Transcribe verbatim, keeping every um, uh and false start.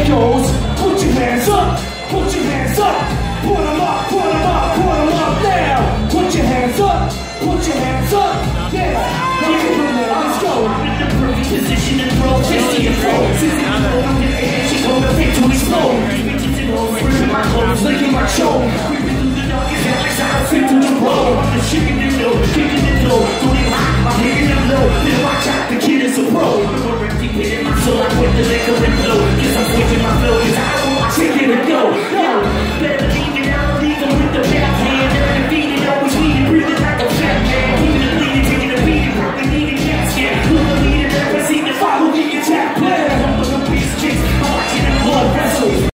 goes. Put your hands up, put your hands up. Put them up, put them up, put them up now. Put your hands up, put your hands up. Yeah, yeah, let's go. I'm in the perfect position to throw fist to your throat. Since I'm in the air, she gon' the victory slow. Bitches in all freezing my clothes, licking my choke. Creeping through the darkest alleys, I fit through the road. I'm the chicken in the dough, kicking the dough. Doing hot, I'm hitting them low. Then watch out, the kid is a pro. I'm a empty pit in my soul, I put the liquor and blow.